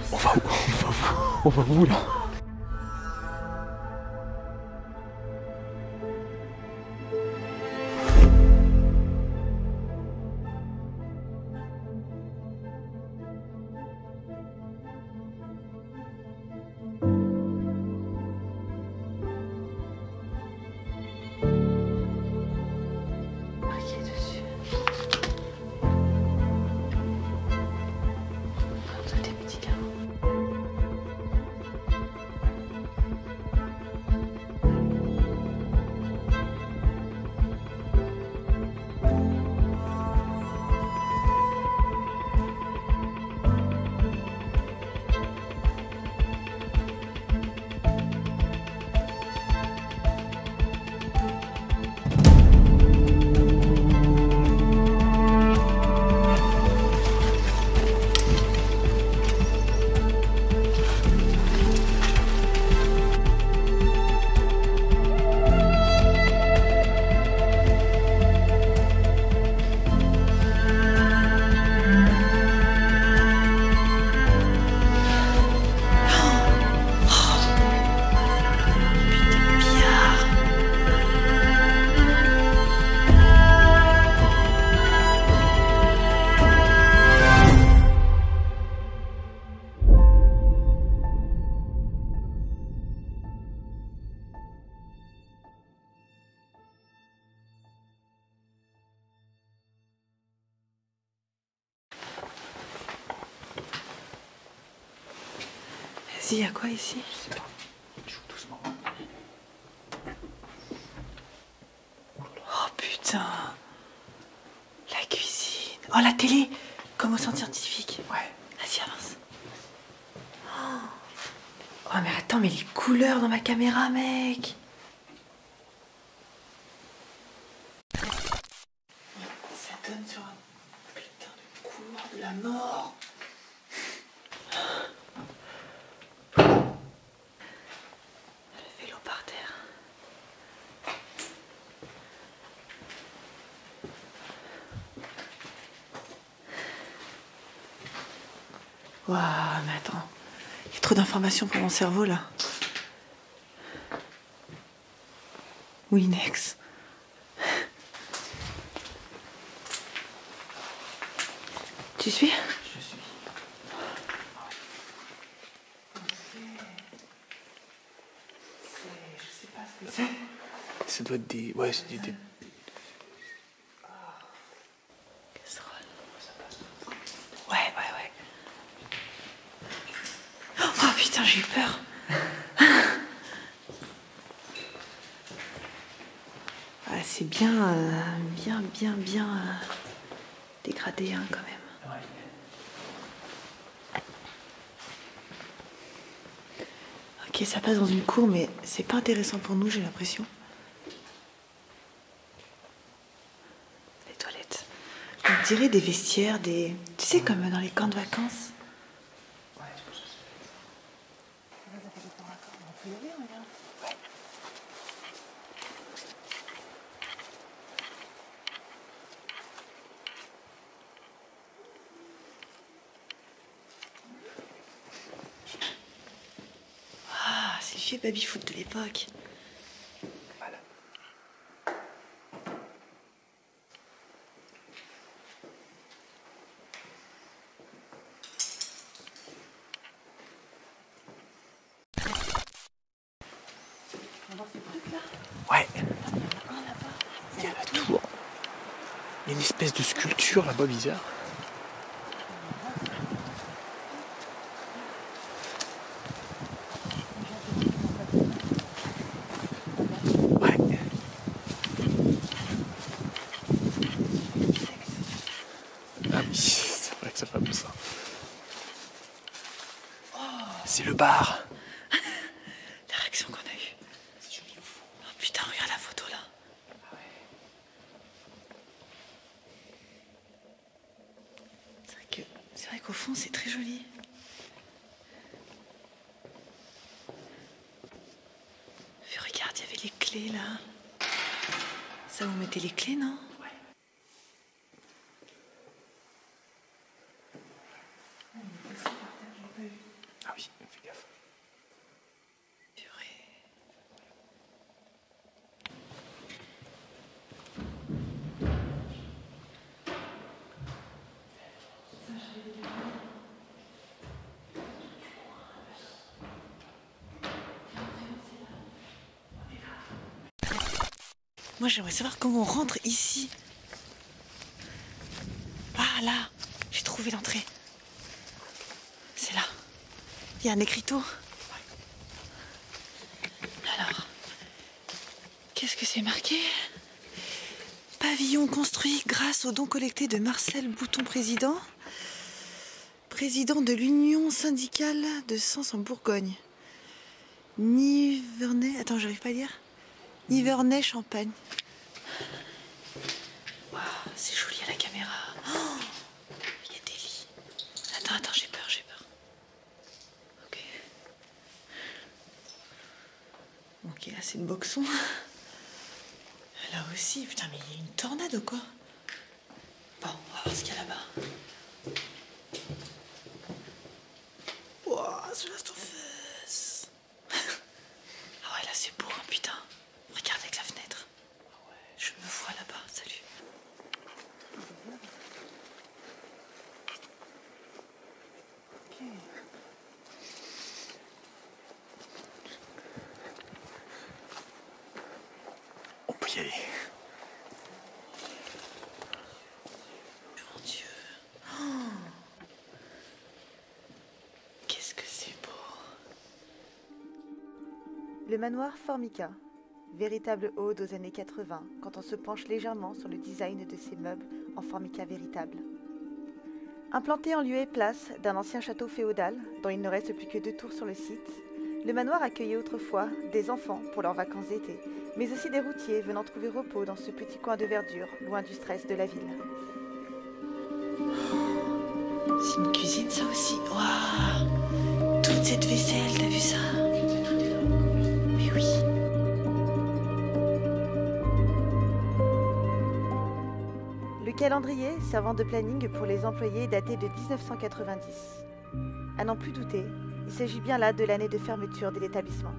On va où? On va où là? Il y a quoi ici? Je sais pas. Je joue doucement. Oh putain. La cuisine. Oh la télé. Comme au centre scientifique. Ouais. Vas-y, avance. Oh mais attends, mais les couleurs dans ma caméra, mec. Ça donne sur un putain de couloir de la mort. Par terre. Waouh, mais attends. Il y a trop d'informations pour mon cerveau là. Winnex. Tu suis? Je suis. Je sais pas ce que c'est. Ça doit être des. Ouais, c'est des. Casserole. Ouais. Oh putain, j'ai eu peur. Ah, c'est bien, bien dégradé hein, quand même. Ouais. Ok, ça passe dans une cour, mais c'est pas intéressant pour nous, j'ai l'impression. Les toilettes. On dirait des vestiaires, des... Tu sais, comme dans les camps de vacances. Ouais, c'est pour ça. On peut y aller, regarde. Ouais. Ah, c'est le vieux baby-foot de l'époque. Voilà. On va voir ces trucs là. Ouais. Un là-bas. Il y a la tour. Il y a une espèce de sculpture là-bas bizarre. Ouais. Ah oui, c'est vrai que ça fait un peu ça. C'est le bar. La réaction qu'on a eue. C'est joli au fond. Oh putain, regarde la photo là. C'est vrai qu'au fond, c'est très joli. Puis regarde, il y avait les clés là. Ça, vous mettez les clés, non? Ouais. oui, fais gaffe. Purée. Moi, j'aimerais savoir comment on rentre ici. Ah là, j'ai trouvé l'entrée. C'est là. Il y a un écriteau. Alors, qu'est-ce que c'est marqué? Pavillon construit grâce aux dons collectés de Marcel Bouton, président de l'Union syndicale de Sens en Bourgogne. Nivernais, attends, j'arrive pas à lire. Nivernais, Champagne. Waouh, c'est joli à la caméra. Oh, il y a des lits. Attends, j'ai peur. Ok. Ok, là c'est le boxon. Là aussi, putain, mais il y a une tornade ou quoi? Bon, on va voir ce qu'il y a là-bas. Wow, The Last of Us. Ah ouais, là c'est beau, hein, putain. Regarde avec la fenêtre. Ah ouais, je me vois là-bas, salut. Ok. On peut y aller. Mon Dieu. Oh. Qu'est-ce que c'est beau. Le manoir Formica, véritable ode aux années 80 quand on se penche légèrement sur le design de ces meubles en formica véritable. Implanté en lieu et place d'un ancien château féodal dont il ne reste plus que 2 tours sur le site, le manoir accueillait autrefois des enfants pour leurs vacances d'été, mais aussi des routiers venant trouver repos dans ce petit coin de verdure loin du stress de la ville. C'est une cuisine ça aussi. Waouh. Toute cette vaisselle, t'as vu ça? Mais oui. Le calendrier servant de planning pour les employés daté de 1990. À n'en plus douter, il s'agit bien là de l'année de fermeture de l'établissement.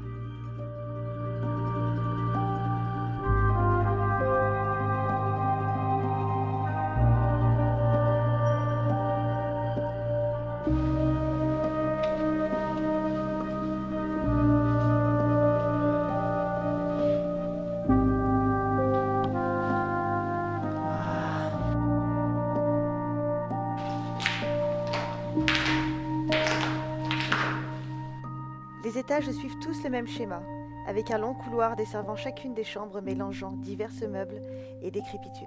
Les étages suivent tous le même schéma, avec un long couloir desservant chacune des chambres mélangeant diverses meubles et décrépitude.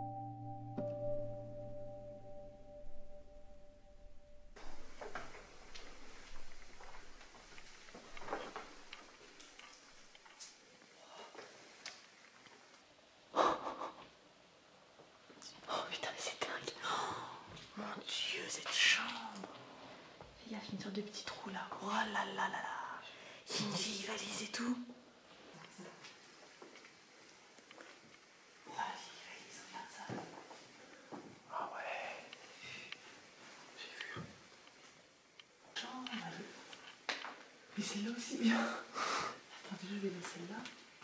Oh putain, mais c'est dingue. Oh, mon Dieu, cette chambre. Il y a une sorte de petit trou là. Oh là là là là. Il y a une vieille valise et tout. Oh, la vieille valise, regarde ça. Ah ouais. Chambre. Mais celle-là aussi bien. Attends, déjà, je vais mettre celle-là.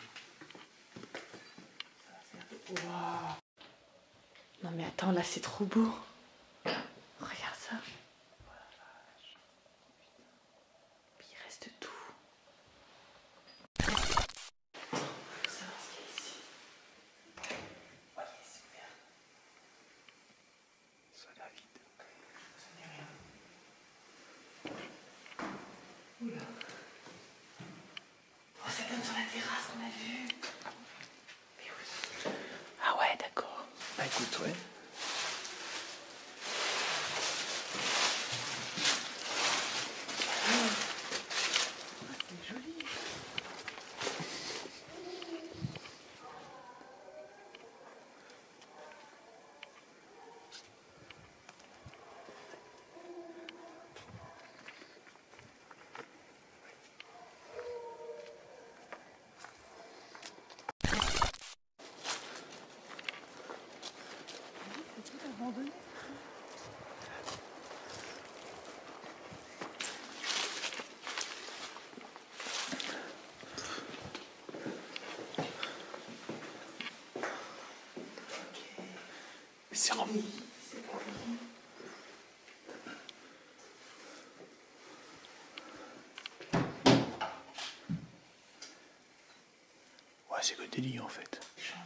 Ça va faire un peu. Waouh. Non mais attends, là c'est trop beau. Regarde ça. Puis il reste tout. Faut savoir ce qu'il y a ici. Ouais, c'est ouvert. Ça a l'air vide. Ça n'est rien. Oula. Oh, ça donne sur la terrasse qu'on a vue. Mais oui. Ah ouais, d'accord. Bah écoute, ouais. C'est joli. c'est rempli. Ouais, c'est que des lits en fait. Chambre.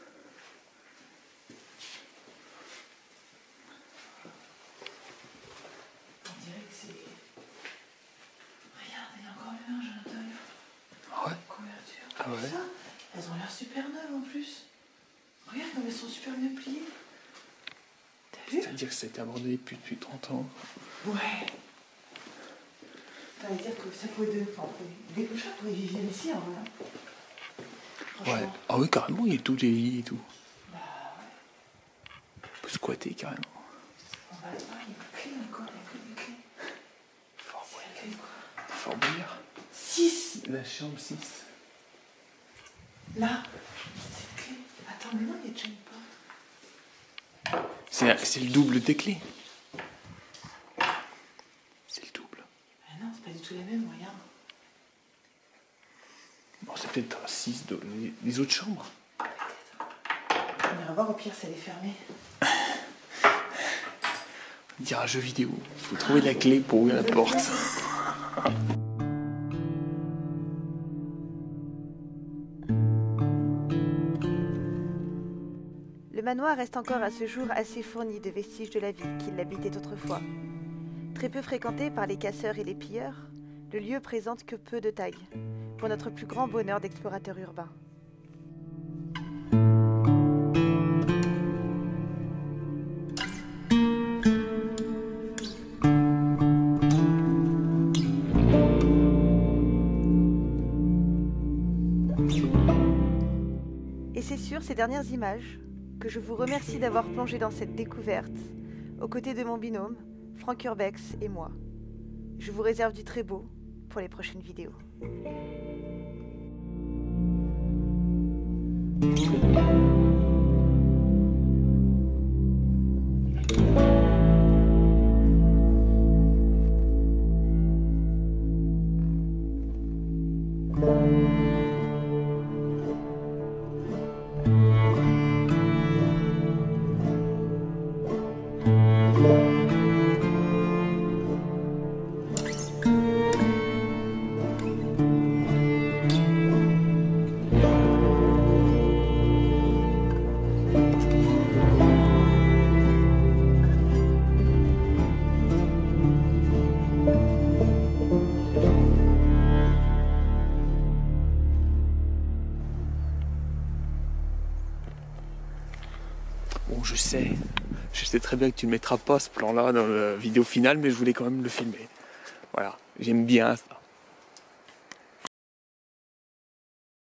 On dirait que c'est... Regarde, il y a encore le linge à l'intérieur. Ah ouais? Couverture. Ah ouais? Ça, elles ont l'air super neuves en plus. Regarde comme elles sont super bien pliées. T'as vu? C'est-à-dire que ça a été abandonné depuis 30 ans. Ouais. Ça veut dire que ça pouvait donner... Enfin, des couchins pourraient vivre ici en vrai. Ouais. Franchement. Ah oui, carrément, il y a tous les lits et tout. Bah ouais. On peut squatter carrément. On va aller voir, il y a une clé encore, il y a que des clés. Fort C'est la clé de quoi? Fort Boyard. 6. La chambre 6. Là, cette clé. Attends, mais non, il y a déjà une porte. C'est le double des clés. C'est le double. Mais non, c'est pas du tout les mêmes, regarde. Bon, c'est peut-être 6 les autres chambres. On ira voir au pire si elle est fermée. On dirait un jeu vidéo. Il faut trouver la clé pour ouvrir la porte. Le manoir reste encore à ce jour assez fourni de vestiges de la vie qui l'habitait autrefois. Très peu fréquenté par les casseurs et les pilleurs, le lieu présente que peu de tags, pour notre plus grand bonheur d'explorateur urbain. Et c'est sur ces dernières images que je vous remercie d'avoir plongé dans cette découverte, aux côtés de mon binôme, Franck Urbex et moi. Je vous réserve du très beau pour les prochaines vidéos. Bon, je sais très bien que tu ne mettras pas ce plan-là dans la vidéo finale, mais je voulais quand même le filmer. Voilà, j'aime bien ça.